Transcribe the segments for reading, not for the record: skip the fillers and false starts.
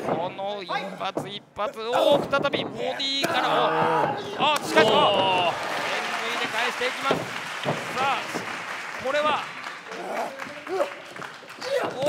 この一発一発を再びボディからしかし連続で返していきます。さあこれはボ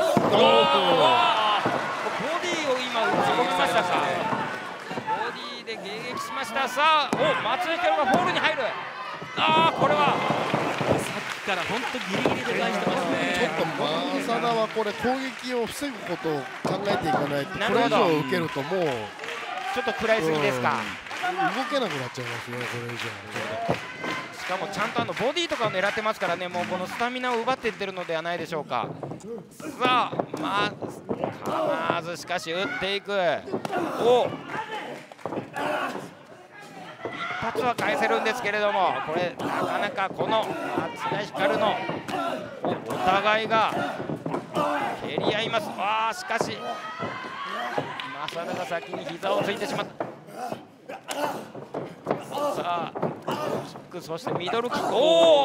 ディを今打ち込みましたか。ボディで迎撃しました。さあ松井光がフォールに入る。これはさっきから本当ギリギリで返してますね。 ちょっと正田はこれ攻撃を防ぐことを考えていかないと、これ以上受けるともうちょっと食らいすぎですか。 動けなくなっちゃいますよ、これ以上。 しかもちゃんとボディとかを狙ってますからね、もうこのスタミナを奪っていってるのではないでしょうか。さあまずしかし打っていく。一発は返せるんですけれども、これなかなかこの松田光のお互いが蹴り合います。しかし正田が先に膝をついてしまった。さあキック、そしてミドルキック。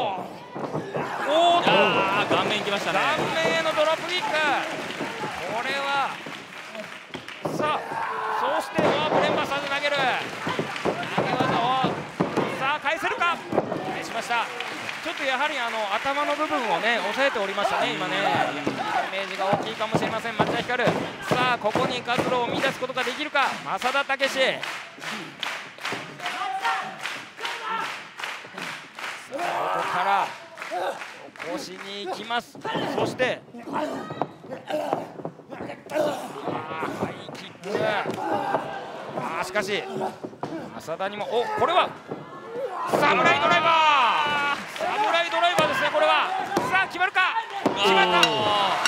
顔面いきましたね。 顔面へのドロップキック、これはさあ、そしてブレンバサーで投げる投げ技をさあ返せるか。返しました。ちょっとやはり頭の部分をね抑えておりましたね、今ね。ダメージが大きいかもしれません、町田光。さあここに活路を見出すことができるか、正田武史。ここから起こしに行きます。そしてハイキック。しかし正田にもこれはサムライドライバーですね、これは。さあ決まるか。決まった。